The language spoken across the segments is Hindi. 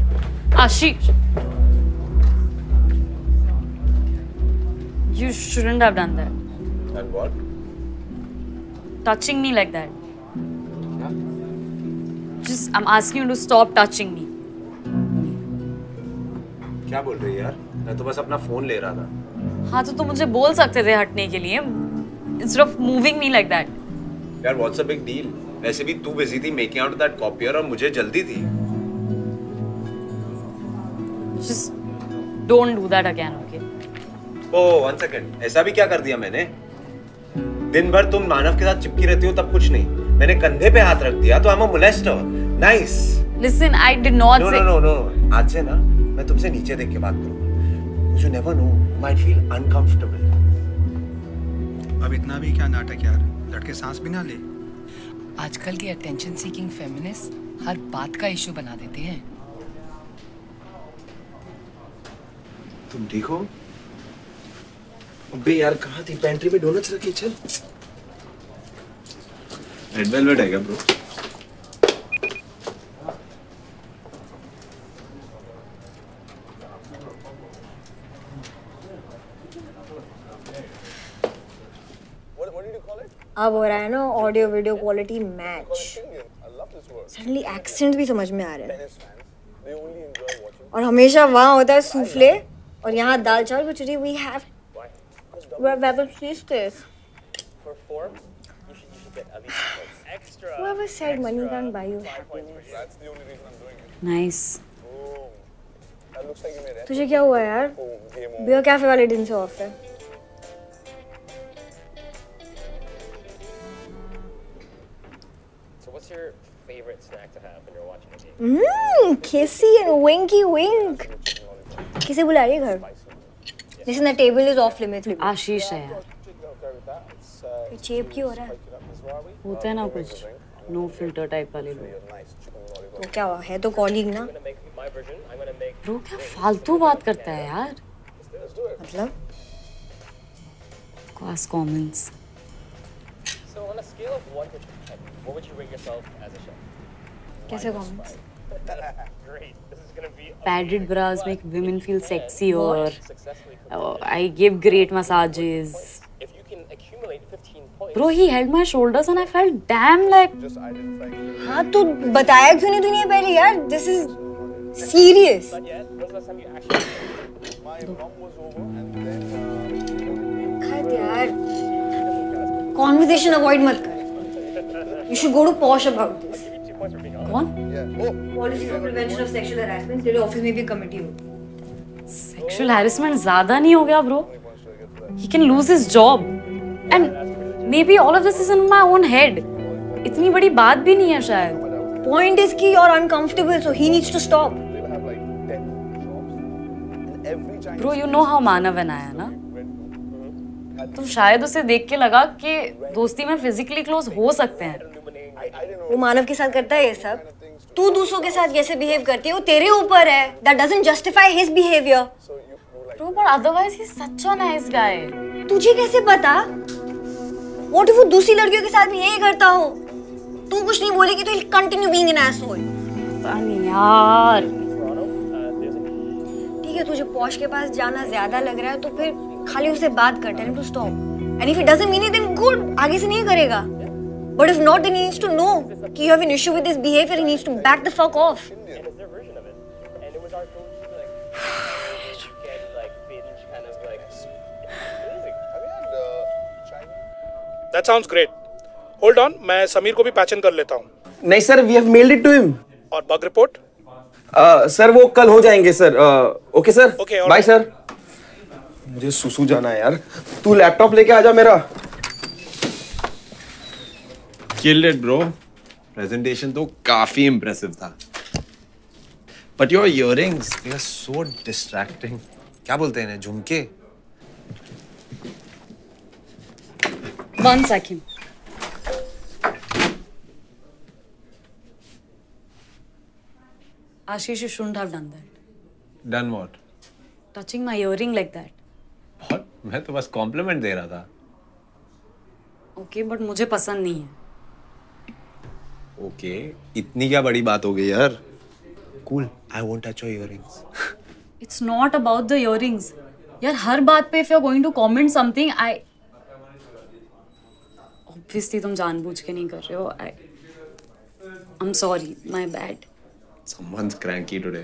Ashish, you shouldn't have done that. And what? Touching me like that. Yeah? Just, I'm asking you to stop touching me. क्या बोल रही है यार? मैं तो बस अपना फोन ले रहा था। हाँ तो तुम मुझे बोल सकते थे हटने के लिए, instead of moving me like that. यार what's a big deal? वैसे भी तू बिजी थी making out that copier और मुझे जल्दी थी। Just don't do that again, okay? Oh, 1 second. ऐसा भी क्या कर दिया मैंने? दिन भर तुम मानव के साथ चिपकी रहती हो तब कुछ नहीं। मैंने कंधे पे हाथ रख दिया तो I'm a molester. Nice. Listen, I did not say. No. आज से ना मैं तुमसे नीचे देख के बात करूँगा। You never know. You might feel uncomfortable. अब इतना भी क्या नाटक यार, लड़के सांस भी ना ले। आजकल के अटेंशन सीकिंग फेमिनिस्ट हर बात का इशू बना देते हैं। तुम ठीक हो? अबे यार कहाँ थी? पेंट्री में डोनट्स रखी, चल। रेड वेलवेट है क्या ब्रो? अब हो रहा है ना audio video quality match. Suddenly accent भी समझ में आ रहा है। और हमेशा वहाँ होता है सूफले और यहाँ दाल चावल कचौरी। We have Whoever said money can't buy you happiness? Nice. तुझे क्या हुआ यार? बियर कैफे वाले दिन से ऑफ है। What's your favorite snack to have when you're watching a game? Kissy and winky wink. किसे बुला रही है घर? Listen, the table is off limits. आशीष है यार। चेप क्यों हो रहा है? होता है ना कुछ नो फिल्टर टाइप वाले लोग। तो क्या हुआ है? तो कॉलीग ना। ब्रो क्या फालतू बात करता है यार? मतलब? Class comments. So on a scale of 1 to 10, what would you rate yourself as a chef? कैसे comments? Great. This is gonna be. Padded bras make women feel sexy or I give great massages. If you can accumulate 15 points. Bro, he held my shoulders and I felt damn like. हाँ तो बताया क्यों नहीं तूने पहले यार? This is serious. Not yet. When's the last time you actually? खैर यार, conversation avoid मत कर. You should go to Posh about this. कौन? Policy for Prevention of Sexual Harassment. तेरे ऑफिस में भी कमेटी होगी. Sexual harassment ज़्यादा नहीं हो गया bro? He can lose his job. And maybe all of this is in my own head. इतनी बड़ी बात भी नहीं है शायद. Point is कि you're uncomfortable, so he needs to stop. Bro, you know how Manav and I है ना? तो शायद उसे देख के लगा कि दोस्ती में फिजिकली क्लोज हो सकते हैं। वो मानव के साथ करता है ये सब। तू दूसरों के साथ कैसे बिहेव करती है वो तेरे ऊपर है। That doesn't justify his behavior. Bro, but otherwise he's such a nice guy. तुझे कैसे पता? What if वो दूसरी लड़कियों के साथ भी यही करता हो? तू कुछ नहीं बोलेगी तो he'll continue being an asshole. पता नहीं यार। ठीक है, तुझे पॉश के पास जाना ज्यादा लग रहा है तो फिर खाली उसे बात कर, tell him to stop. And if it doesn't mean it, then good. आगे से नहीं करेगा. But if not, then he needs to know कि you have an issue with his behavior. He needs to back the fuck off. And it's their version of it. And it was our goal to get binge kind of amazing. That sounds great. Hold on, मैं समीर को भी पैचन कर लेता हूँ. नहीं sir, we have mailed it to him. और बग रिपोर्ट? सर वो कल हो जाएंगे sir. Okay sir. Bye sir. मुझे सुसु जाना है यार. तू लैपटॉप लेके आ जा मेरा. Killed it, bro. Presentation तो काफी impressive था. But your earrings, they are so distracting. क्या बोलते हैं इन्हें? झुमके? One second. Ashish, you shouldn't have done that. Done what? Touching my earring like that. What? मैं तो बस compliment दे रहा था. Okay, but मुझे पसंद नहीं है. Okay, इतनी क्या बड़ी बात हो गई यार? cool. I won't touch your earrings. It's not about the earrings. यार हर बात पे if you're going to comment something, obviously तुम जानबूझ के नहीं कर रहे हो. I'm sorry, my bad. Someone's cranky today.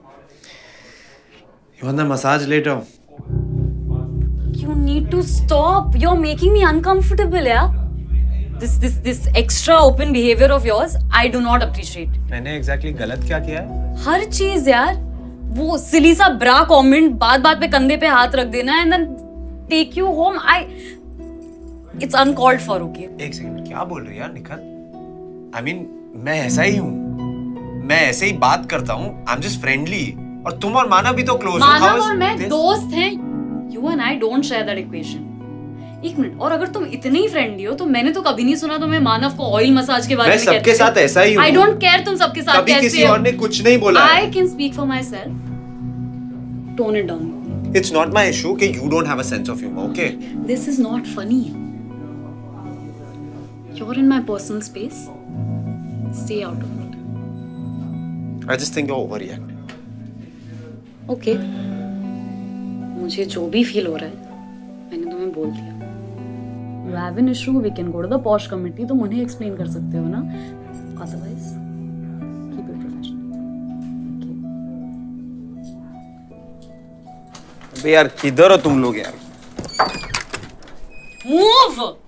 You want the massage later? You need to stop. You're making me uncomfortable, yeah. This extra open behavior of yours, I do not appreciate. मैंने exactly गलत क्या किया है? हर चीज यार, वो silly सा bra comment, बात पे कंधे पे हाथ रख देना and then take you home. It's uncalled for, okay? एक सेकंड, क्या बोल रही है यार निखत? I mean, मैं ऐसा ही हूँ. मैं ऐसे ही बात करता हूँ. I'm just friendly. और तुम और मानव भी तो close हो. मानव और मैं दोस्त हैं. You and I don't share that equation. एक मिनट, और अगर तुम इतने ही फ्रेंडली हो तो मैंने तो कभी नहीं सुना तुम्हें मानव को ऑयल मसाज के बारे में कहते हैं. मैं सबके साथ ऐसा ही हूँ. I don't care तुम सबके साथ कैसे हो. कभी किसी और ने कुछ नहीं बोला. I can speak for myself. Tone it down. It's not my issue कि you don't have a sense of humor, okay? This is not funny. You're in my personal space. Stay out of it. I just think you're overreacting. Okay. मुझे जो भी फील हो रहा है मैंने तुम्हें बोल दिया. You have an issue, we can go to the posh committee. तुम उन्हें explain कर सकते हो ना. Otherwise, keep it professional. अबे यार किधर हो तुम लोग यार? Move!